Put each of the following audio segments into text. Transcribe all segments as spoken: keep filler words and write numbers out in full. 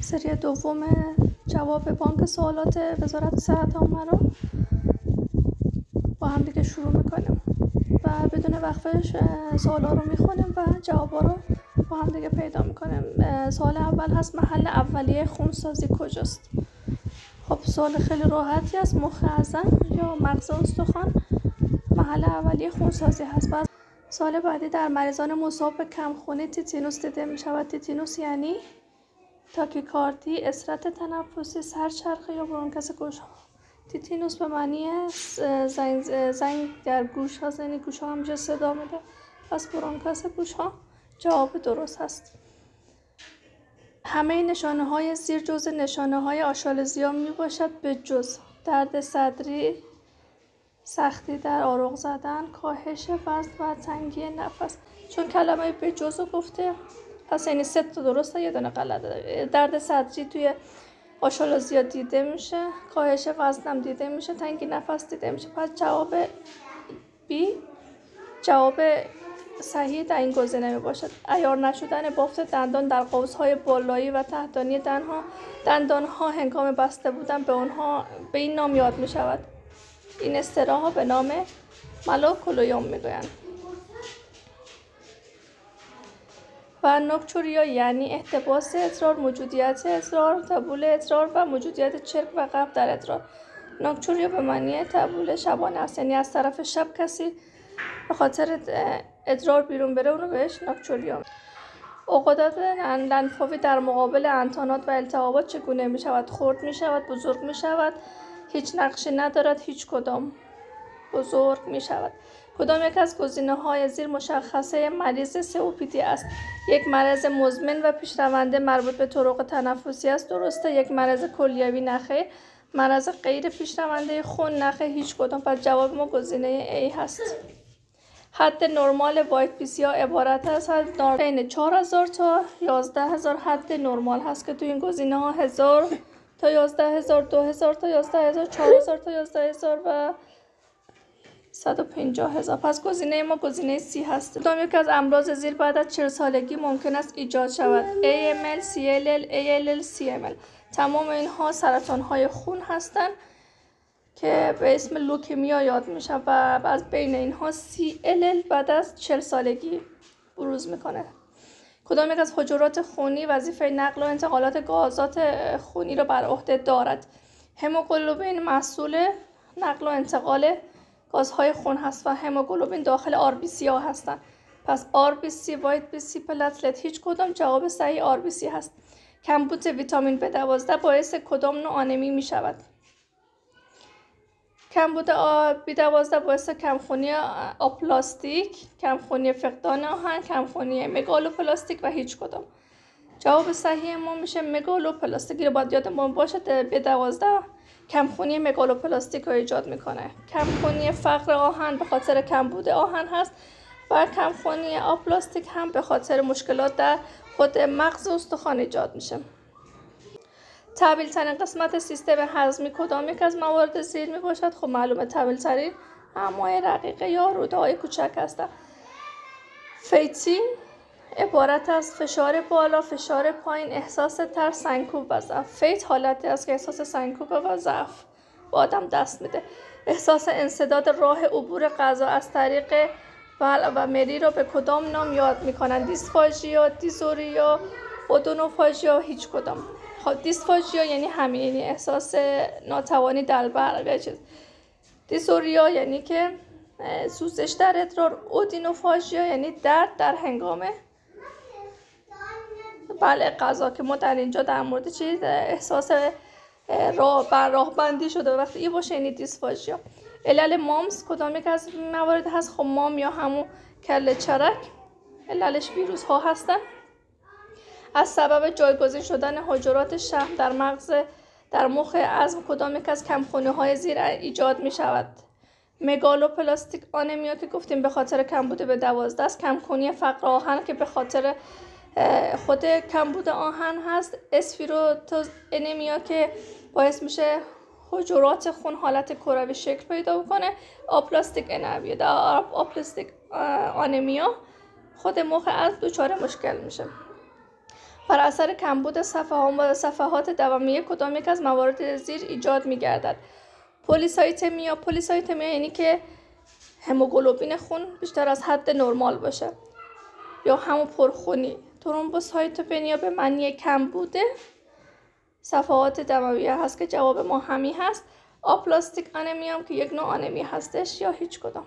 سری دوم جواب بانک سوالات وزارت صحت عامه رو با هم دیگه شروع میکنیم و بدون وقفش سوالا رو میخونیم و جوابا رو با هم دیگه پیدا میکنیم. سوال اول هست محل اولیه خونسازی کجاست؟ خب سوال خیلی راحتی است. مخ اعظم یا مغز استخوان محل اولیه خونسازی هست. بعد سوال بعدی در مریضان مصاب به کمخونی تیتانوس دیده میشود. تیتانوس یعنی تاکیکاردی، اسرت تنفسی، سرچرخه یا برونکاس گوش ها. تیتانوس به معنی زنگ, زنگ در گوش ها، یعنی گوش ها همیشه صدا میده. پس برونکاس گوش ها جواب درست هست. همه نشانه های زیر جز نشانه های آشالزیا می باشد به جز درد صدری، سختی در آروغ زدن، کاهش وزن و تنگی نفس. چون کلمه به جز رو گفته پس یعنی سه تا درسته یه دونه غلطه. درد صدری توی آشالزیا دیده میشه، کاهش وزنم دیده میشه، تنگی نفس دیده میشه. پس جواب بی جواب صحیح در این گزینه می باشد. عیار نشدن بافت دندان در قوس‌های بالایی و تحتانی دندانها دندانها هنگام بسته بودن به اونها به این نام یاد می شود. این استراحا به نام مالوکولیوم می گویند. و نوکچوریا یعنی احتباس ادرار، موجودیت ادرار، تبول ادرار و موجودیت چرک و قبض در ادرار. نوکچوریا به معنی تبول شبانه است، یعنی از طرف شب کسی به خاطر ادرار بیرون بره اونو بهش نوکچوریا. عقدات لنفاوی در مقابل انتانات و التهابات چگونه می شود؟ خرد می شود، بزرگ می شود، هیچ نقشی ندارد، هیچ کدام، بزرگ می شود. کدام یک از گزینه‌های زیر مشخصه مریض سی او پی دی است؟ یک مرض مزمن و پیشرونده مربوط به طرق تنفسی است. درسته. یک مرض کلیوی نخیر. مرض غیر پیشرونده خون نخیر. هیچ کدام. پس جواب ما گزینه A هست. حد نرمال وایت پی سی آر عبارت است از بین چهار هزار تا یازده هزار حد نرمال هست که تو این گزینه ها هزار تا یازده هزار، دو هزار تا یازده هزار، چهار هزار تا یازده هزار و صد و پنجاه هزار. پس گزینه ما گزینه سی هست. کدام یک از امراض زیر بعد از چهل سالگی ممکن است ایجاد شود؟ ای ام ال، سی ال ال، ای ال ال، سی ام ال. تمام اینها سرطان های خون هستند که به اسم لوکمیا یاد میشه و از بین اینها سی ال ال بعد از چهل سالگی بروز میکنه. کدام یک از حجرات خونی وظیفه نقل و انتقالات گازات خونی را بر عهده دارد؟ هموگلوبین مسئول نقل و انتقال گازهای خون هست و هموگلوبین داخل آر بی سی ها هستند. پس آر بی سی، وایت بی سی، پلتلت هیچ کدام. جواب صحیح آر بی سی هست. کمبود ویتامین بی دوازده باعث کدام نوع آنمی می شود؟ کمبود بی دوازده باعث کمخونی آپلاستیک، کمخونی فقدان آهن، کمخونی مگالوپلاستیک و هیچ کدام. جواب صحیح ما میشه مگالوپلاستیک. رو باید یادمون باشه بی دوازده کمخونی مگالوپلاستیک رو ایجاد میکنه. کمخونی فقر آهن به خاطر کمبود آهن هست و کمخونی آپلاستیک هم به خاطر مشکلات در خود مغز استخوان ایجاد میشه. طویل ترین قسمت سیستم هضمی کدام یک از موارد زیر می باشد؟ خب معلومه طویل ترین امعای رقیقه یا روده های کوچک هستند. فیتینگ عبارت از فشار بالا، فشار پایین، احساس ترس، سنکوب و ضعف. فیت حالتی است که احساس سنکوب و ضعف به آدم دست میده. احساس انسداد راه عبور غذا از طریق بلع و مری را به کدام نام یاد میکنند؟ دیسفاژیا، دیزوریا، اودونوفاژیا، هیچ کدام. خب دیسفاژیا یعنی همین، یعنی احساس ناتوانی در بلع چیز. دیسوریا یعنی که سوزش در ادرار. اودینوفاژیا یعنی درد در هنگام بلع غذا که ما در اینجا در مورد چیز احساس راه بر راه بندی شده وقتی این باشه یعنی دیسفاژیا. علل مامس کدام یک از موارد هست؟ خب مام یا همون کله چرک عللش ویروس ها هستن. از سبب جایگزین شدن حجرات شحم در مغز در مخ عظم کدام یک از کمخونی های زیر ایجاد می شود؟ مگالوپلاستیک آنمیا که گفتیم به خاطر کمبود به دوازده است. کمخونی فقر آهن که به خاطر خود کمبود آهن هست. اسفیروتوز انمیا که باعث میشه حجرات خون حالت کروی شکل پیدا کنه. آپلاستیک انمیا در آپلاستیک آنمیا خود مخ عظم دچار مشکل میشه. بر اثر کمبود صفحات دوامی کدام یک از موارد زیر ایجاد می‌گردد؟ پلیسایتمیا. پلیسایتمیا یعنی که هموگلوبین خون بیشتر از حد نرمال باشه یا همون پرخونی. ترومبوسایتوپنیا به معنی کمبود صفحات دمویه هست که جواب ما همین هست. آپلاستیک آنمی هم که یک نوع آنمی هستش یا هیچ کدام.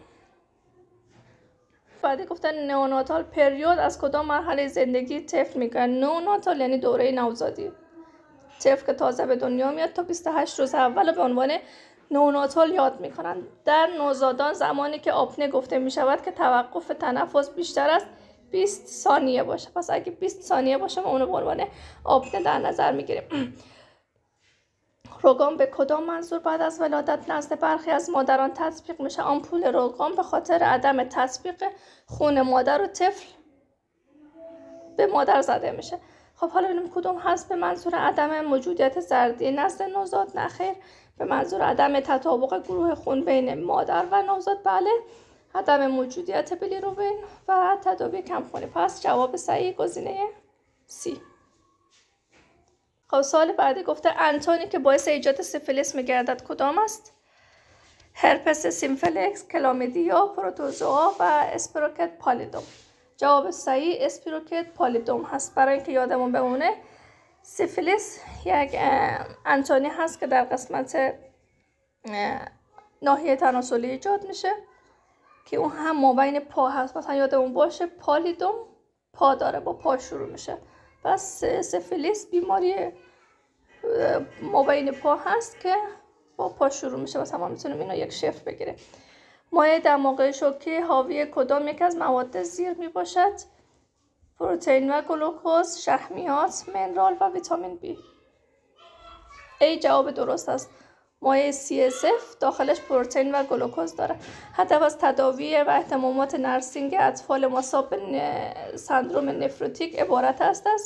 بعدی گفتن نئوناتال پریود از کدام مرحله زندگی طفل میگن؟ نئوناتال یعنی دوره نوزادی. طفل که تازه به دنیا میاد تا بیست و هشت روز اول به عنوان نئوناتال یاد میکنن. در نوزادان زمانی که آپنه گفته میشود که توقف تنفس بیشتر از بیست ثانیه باشه. پس اگه بیست ثانیه باشه ما اونو به عنوان آپنه در نظر میگیریم. روگان به کدام منظور بعد از ولادت نزد برخی از مادران تطبیق میشه؟ آمپول روگان به خاطر عدم تطبیق خون مادر و طفل به مادر زده میشه. خب حالا ببینیم کدوم هست به منظور عدم موجودیت زردی نزد نوزاد؟ نخیر. به منظور عدم تطابق گروه خون بین مادر و نوزاد؟ بله. عدم موجودیت بیلیروبین و تداوی کمخونی. پس جواب صحیح گزینه سی. خب سوال بعدی گفته انتونی که باعث ایجاد سیفیلیس میگردد کدام است؟ هرپس سیمپلکس، کلامیدیا، پروتوزوا و اسپیروکت پالیدوم. جواب صحیح اسپیروکت پالیدوم هست. برای اینکه یادمون بمونه سیفیلیس یک انتونی هست که در قسمت ناحیه تناسلی ایجاد میشه که اون هم مابین پا هست. مثلا یادمون باشه پالیدوم پا داره، با پا شروع میشه. پس سیفیلیس بیماری مابین پا هست که با پا شروع میشه. مثلا ما میتونیم اینو یک شف بگیریم. مایع دماغ شوکی حاوی کدام یک از مواد زیر میباشد؟ پروتئین و گلوکوز، شحمیات، منرال و ویتامین بی. ای جواب درست است. مایع سی اس اف داخلش پروتئین و گلوکوز داره. هدف از تداوی و اهتمامات نرسینگ اطفال مصاب به سندروم نفروتیک عبارت است از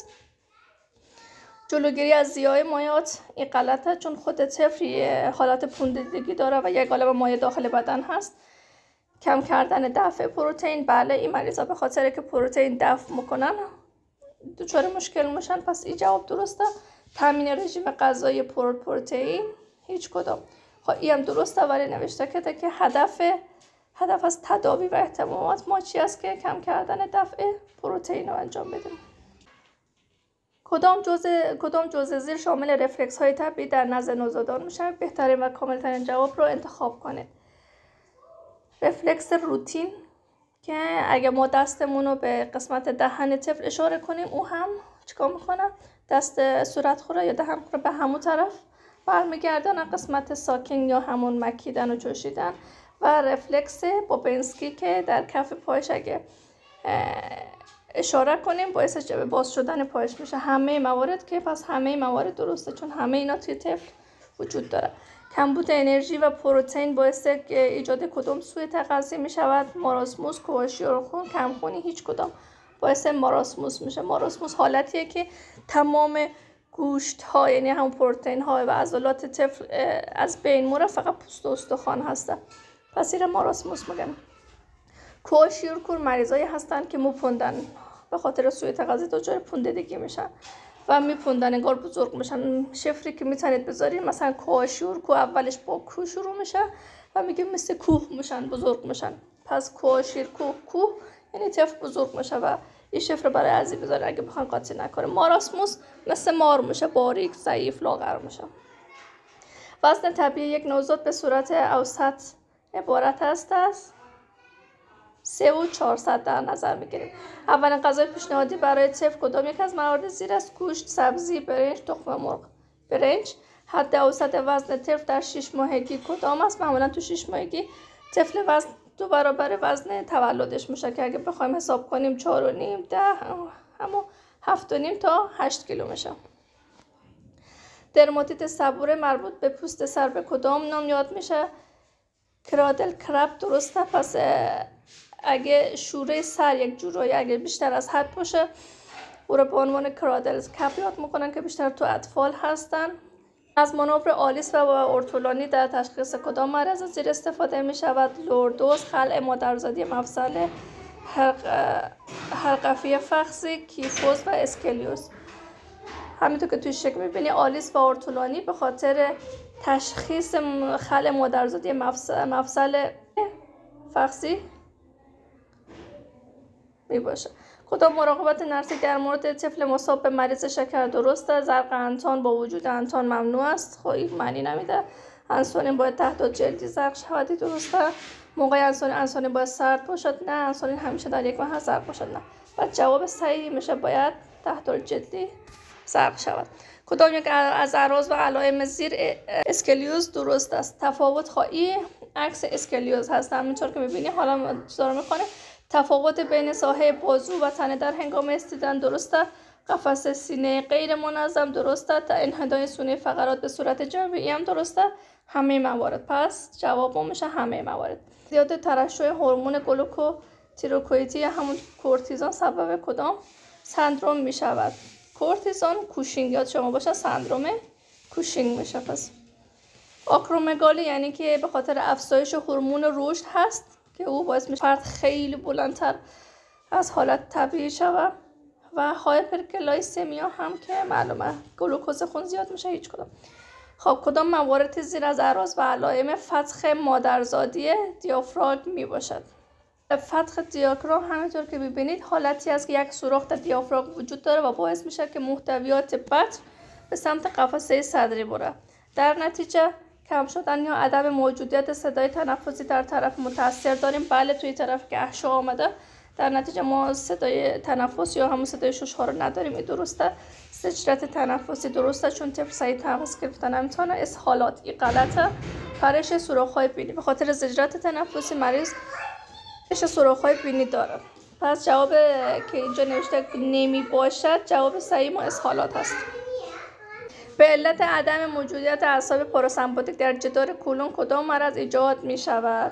جلوگیری از ضیاع مایعات. این غلطه چون خود طفل حالت پوندیدگی داره و یک قالب مایع داخل بدن هست. کم کردن دفع پروتئین. بله این مریضا به خاطر که پروتئین دفع میکنن دچار مشکل میشن. پس این جواب درسته. تامین رژیم غذایی پر پروتئین هیچ کدام. خب این هم درسته ولی نوشته که که هدف هدف از تداوی و اهتمامات ما چی است که کم کردن دفع پروتئین رو انجام بدیم. کدام جزء کدام جزء زیر شامل رفلکس های طبیعی در نزد نوزادان میشه؟ بهترین و کاملترین جواب رو انتخاب کنید. رفلکس روتین که اگه ما دستمون رو به قسمت دهن طفل اشاره کنیم او هم چیکار میکنه؟ دست صورت خوره یا دهن خوره به همون طرف برمیگردن قسمت ساکن یا همون مکیدن و چوشیدن. و رفلکس بوبنسکی که در کف پایش اگه اشاره کنیم باعث باز شدن پایش میشه. همه موارد که پس همه موارد درسته چون همه اینا توی طفل وجود داره. کمبود انرژی و پروتئین باعث ایجاد کدام سوء تغذیه می شود؟ ماراسموس، کواشیورخون، کمخونی هیچ کدام. باعث ماراسموس میشه. ماراسموس حالتیه که تمام گوشت ها یعنی همون پروتئین ها و عضلات طفل از بین میره، فقط پوست و استخوان هسته. پس این ماراسموس میگن. کواشیورکور مریضایی هستن که موپوندن به خاطر سوء تغذیه دچار پوندیدگی میشن و میپوندن انگار بزرگ میشن. شفری که میتونید بذارید مثلا کواشیور کو اولش با کو شروع میشه و میگه مثل کوه میشن بزرگ میشن. پس کواشیر کوه کوه یعنی طفل بزرگ میشه و این شفر برای ازی بذارید اگه بخوان قاطی نکنه. ماراسموس مثل مار میشه، باریک، ضعیف، لاغر میشه. وزن طبیعی یک نوزاد به صورت اوسط عبارت است از سه و چهارصد در نظر میگیریم. اولین غذای پیشنهادی برای طفل کدام یک از موارد زیر است؟ گوشت، سبزی، برنج، تخم مرغ. برنج. حد اوسط وزن طفل در شش ماهگی کدام است؟ معمولا تو شش ماهگی طفل وزن دو برابر وزن تولدش میشه که اگه بخوایم حساب کنیم چهار و نیم ده همون هفت و نیم تا هشت کیلو میشه. درماتیت صبوره مربوط به پوست سر به کدام نام یاد میشه؟ کرادل کرپ درسته. پس اگه شوره سر یک جورایی اگه بیشتر از حد باشه او رو به عنوان کرادل کپ یاد میکنن که بیشتر تو اطفال هستن. از مانور آلیس و ارتولانی در تشخیص کدام مرض زیر استفاده می شود؟ لوردوز، خلع مادرزادی مفصل حلقفی فخذی، کیفوز و اسکلیوس. همینطور که توی شکل میبینی آلیس و ارتولانی به خاطر تشخیص خل مادرزادی مفصل, مفصل فخذی میباشه. کدام مراقبت نرسی در مورد طفل مصاب به مریض شکر درست است؟ زرق انتان با وجود انتان ممنوع است. خب این معنی نمیده. انسولین باید تحت جلدی زرق شود، درسته؟ موقع انسولین انسولین باید سرد باشد؟ نه، انسولین همیشه در یک محل زرق باشد؟ نه. و جواب صحیح میشه باید تحت جلدی زرق شود. کدام یک از اعراض و علائم زیر اسکلیوز درست است؟ تفاوت خواهی عکس اسکلیوز هست. همینطور که میبینی حالا چطور میخونه. تفاوت بین ساحه بازو و تنه در هنگام استیدن درسته؟ قفس سینه غیر منظم درسته؟ تا انحنای سینه فقرات به صورت جمعی هم درسته؟ همه موارد. پس جواب میشه همه موارد. زیاد ترشح هورمون گلوکوتیروئیدی همون کورتیزون سبب کدام سندروم میشود؟ کورتیزون کوشینگ، یاد شما باشه سندروم کوشینگ میشه. پس آکرومگالی یعنی که به خاطر افزایش هورمون رشد هست که او باعث میشه فرد خیلی بلندتر از حالت طبیعی شود. و هایپرگلایسمیا هم که معلومه گلوکوز خون زیاد میشه. هیچ کدام. خب کدام موارد زیر از اعراض و علائم فتح مادرزادی دیافراگم می باشد؟ فتح دیافراگم همینطور که ببینید حالتی است که یک سوراخ در دیافراگم وجود داره و باعث میشه که محتویات بطن به سمت قفسه صدری بره. در نتیجه کم شدن یا عدم موجودیت صدای تنفسی در طرف متاثر داریم. بله، توی طرف که احشا آمده در نتیجه ما صدای تنفس یا همون صدای شش‌ها رو نداریم. این درسته. زجرت تنفسی درسته چون طفل سعی تنفس گرفتن نمیتونه. اسهالات این غلطه. پرش سوراخ‌های بینی به خاطر زجرت تنفسی مریض پرش سوراخ‌های بینی داره. پس جواب که اینجا نوشته نمی باشد جواب صحیح ما اسهالات هست. به علت عدم موجودیت اعصاب پاراسمپاتیک در جدار کولون کدام مرض ایجاد می شود؟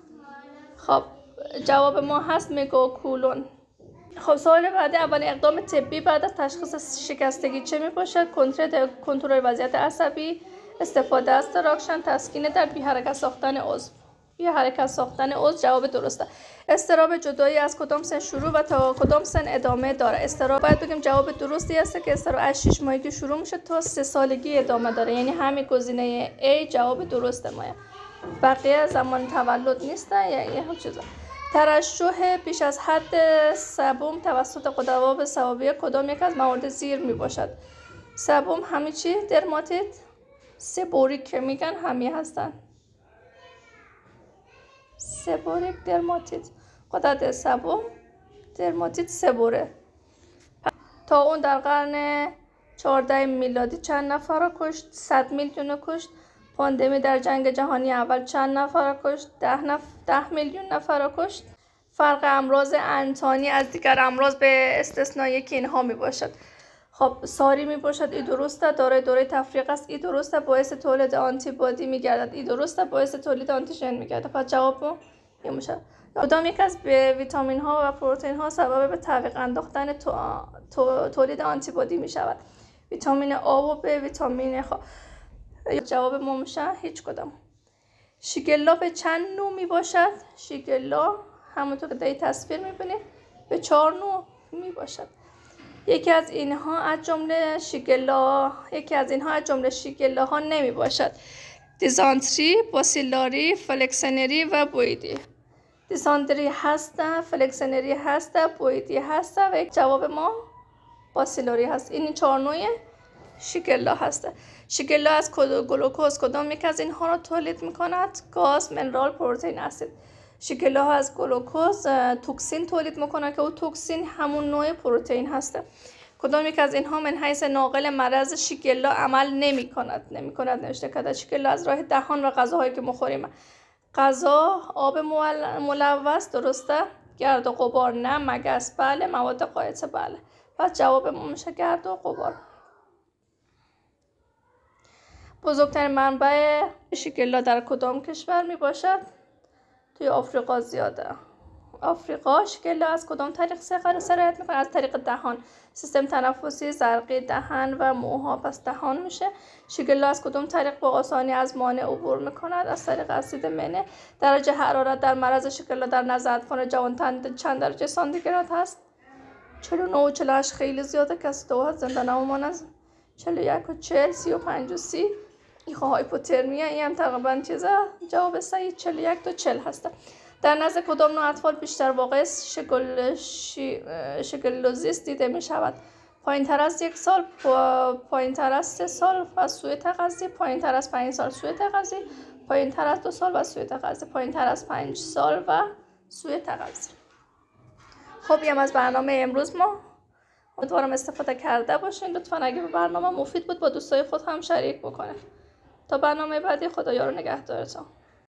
خب جواب ما هست مگاکولون. خب سوال بعدی اولین اقدام طبی بعد از تشخیص شکستگی چه می باشد؟ کنترل وضعیت عصبی، استفاده از تراکشن، تسکین در بی حرکت ساختن عضو. بی حرکت ساختن عضو جواب درسته. اضطراب جدایی از کدام سن شروع و تا کدام سن ادامه داره؟ اضطراب باید بگیم جواب درستی است که اضطراب از شش ماهگی شروع میشه تا سه سالگی ادامه داره. یعنی همین گزینه A جواب درسته. ما بقیه زمان تولد نیسته یا یه هم چیزا. ترشح بیش از حد سبوم توسط قدواب سوابیه کدام یک از موارد زیر می باشد؟ سبوم همه چی درماتیت سبوریک که میگن همه هستن. سبوریک درماتیت قدرت سبوم درماتیت سبوره. تا اون در قرن چهاردهم میلادی چند نفر را کشت؟ صد میلیون را کشت. پاندمی در جنگ جهانی اول چند نفر را کشت؟ ده, نف... ده میلیون نفر را کشت. فرق امراض انتانی از دیگر امراض به استثنای یکی اینها می باشد. خب ساری می باشد. این درسته. دارای دوره تفریق است. این درسته. باعث تولید آنتی بادی می گردد. این درسته. باعث تولید آنتیژن می گردد. پس جواب این میشه. کدام یک از ویتامین ها و پروتئین ها سبب به تعویق انداختن تو... تو... تولید آنتی بادی می شود؟ ویتامین آ و ب، ویتامین خ. جواب ما میشه هیچ کدام. شیگلا به چند نوع می باشد؟ شیگلا همونطور که در تصویر میبینید به چهار نوع می باشد. یکی از اینها از جمله شیگلا یکی از اینها از جمله شیگلا ها نمی باشد. دیزانتری، باسیلاری، فلکسنری و بویدی. دیزانتری هسته، فلکسنری هسته، بویدی هسته و یک جواب ما باسیلاری هست. این چهار نوع شیگلا هسته. شیگلا از گلوکوز کدام یک از اینها را تولید می کند؟ گاز، منرال، پروتئین، اسید. شیگلا ها از گلوکوز توکسین تولید میکنه که او توکسین همون نوع پروتئین هسته. کدام یک از اینها من حیث ناقل مرض شیگلا عمل نمی کند؟ نمی کند نوشته کرده. شیگلا از راه دهان و غذاهایی که میخوریم. غذا، آب ملوث درسته. گرد و غبار نه. مگس بله. مواد قاعده بله. پس جواب ما میشه گرد و غبار. بزرگترین منبع شیگلا در کدام کشور می باشد؟ توی آفریقا زیاده. آفریقا شیگلا از کدام طریق سرایت میکنه؟ از طریق دهان. سیستم تنفسی، زرقی، دهن و موها. پس دهان میشه. شیگلا از کدام طریق با آسانی از مانع عبور میکند؟ از طریق اسید منه. درجه حرارت در مرض شیگلا در نزد اطفال جوان چند درجه سانتیگراد هست؟ چهل و نه و چهل و هشت خیلی زیاده. کسی دو زنده نمومانه. چهل و یک و چهل، سی و پنج و سی. این هایپوترمیه. این هم تقریبا چیزه. جواب صحیح چهل و یک تا چهل هسته. در نزد کدام نوع اطفال بیشتر واقع شگلوزیست دیده می شود؟ پایین تر از یک سال، پایین تر از سه سال و سوی تغذیه، پایین تر از پنج سال سوی تغذیه، پایین تر از دو سال و سوی تغذیه، پایین تر از پنج سال و سوی تغذیه. خب این از برنامه امروز ما. امیدوارم استفاده کرده باشین. لطفا اگه به برنامه مفید بود با دوستای خود هم شریک بکنید. تا برنامه بعدی، خدا یار و نگهدارتون.